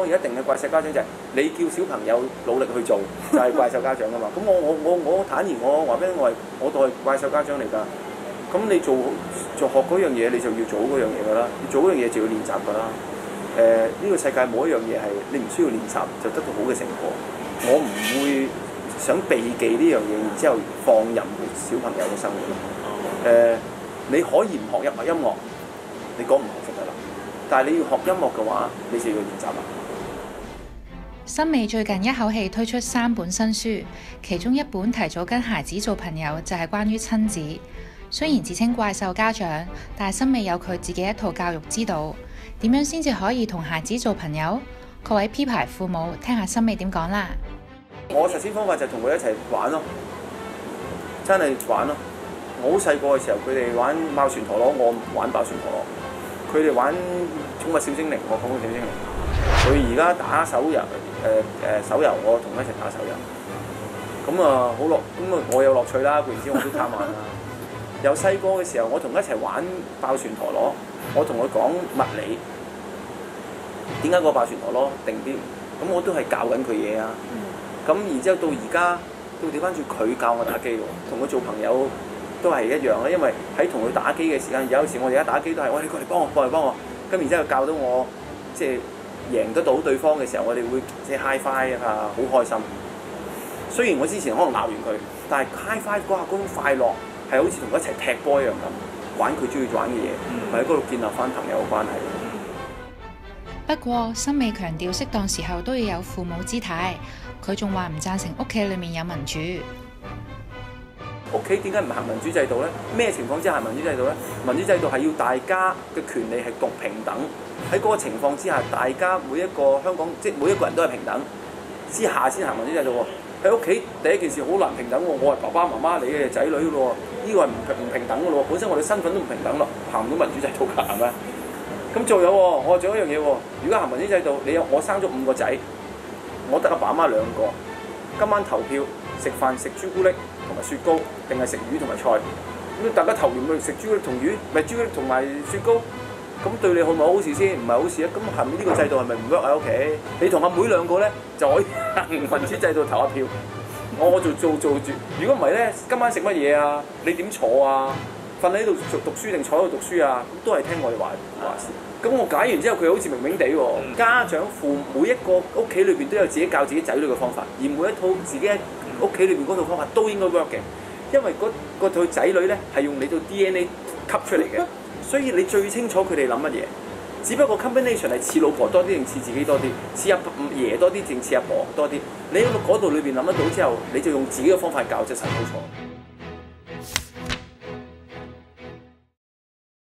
當然一定係怪獸家長，就係你叫小朋友努力去做，就係怪獸家長㗎嘛。咁我坦然我話俾你聽，我都係怪獸家長嚟㗎。咁你做學嗰樣嘢，你就要做嗰樣嘢㗎啦。要做嗰樣嘢就要練習㗎啦。呢個世界冇一樣嘢係你唔需要練習就得到好嘅成果。我唔會想避忌呢樣嘢，然之後放任小朋友嘅生活。你可以唔學音樂，你講唔學就得啦。但係你要學音樂嘅話，你就要練習啦。 森美最近一口氣推出3本新書，其中一本提早跟孩子做朋友，就係關於親子。雖然自稱怪獸家長，但係森美有佢自己一套教育之道。點樣先至可以同孩子做朋友？各位 P 牌父母，聽下森美點講啦。 我實踐方法就同佢一齊玩咯，真係玩咯。我好細個嘅時候，佢哋玩貓船陀螺，我玩爆船陀螺；佢哋玩寵物小精靈，我寵物小精靈。佢而家打手遊，手遊我同佢一齊打手遊。咁啊好樂，咁啊我有樂趣啦。固然之我都貪玩啦。由細個嘅時候，我同佢一齊玩爆船陀螺，我同佢講物理，點解個爆船陀螺定啲？咁我都係教緊佢嘢啊。咁然之後到而家，到調翻轉佢教我打機喎，同佢做朋友都係一樣啦。因為喺同佢打機嘅時間，有時我哋而家打機都係，喂，你過嚟幫我，過嚟幫我。咁然之後教到我，即係贏得到對方嘅時候，我哋會即係 high five 啊，好開心。雖然我之前可能鬧完佢，但係 high five 嗰下嗰種快樂係好似同佢一齊踢波一樣咁，玩佢中意玩嘅嘢，喺嗰度建立翻朋友嘅關係。 不過森美強調適當時候都要有父母姿態。佢仲話唔贊成屋企裏面有民主。 屋企點解唔行民主制度呢？咩情況之下行民主制度呢？民主制度係要大家嘅權利係獨平等。喺嗰個情況之下，大家每一個香港即係每一個人都係平等之下先行民主制度喎。喺屋企第一件事好難平等喎，我係爸爸媽媽，你嘅仔女嘅咯喎，呢個係唔平等嘅咯喎。本身我哋身份都唔平等咯，行唔到民主制度㗎係咪？咁仲有喎，我仲有一樣嘢喎。如果行民主制度，我生咗5個仔。我得阿爸媽2個，今晚投票食飯食朱古力同埋雪糕，定係食魚同埋菜？咁大家投完咪食朱古力同魚，咪朱古力同埋雪糕？咁對你好唔好事先？唔係好事啊！咁係咪呢個制度係咪唔 work 喺屋企？你同阿妹2個咧就可以行民主制度投下票。我做住。如果唔係咧，今晚食乜嘢啊？你點坐啊？瞓喺度讀書定坐喺度讀書啊？咁都係聽我哋話事。咁我解完之後，佢好似明明地喎。家長每一個屋企裏邊都有自己教自己仔女嘅方法，而每一套自己屋企裏邊嗰套方法都應該 work 嘅，因為嗰套仔女咧係用你套 DNA 吸出嚟嘅，所以你最清楚佢哋諗乜嘢。只不過 combination 係似老婆多啲定似自己多啲，似阿爺多啲定似阿婆多啲。你喺嗰度裏邊諗得到之後，你就用自己嘅方法教，就實冇錯。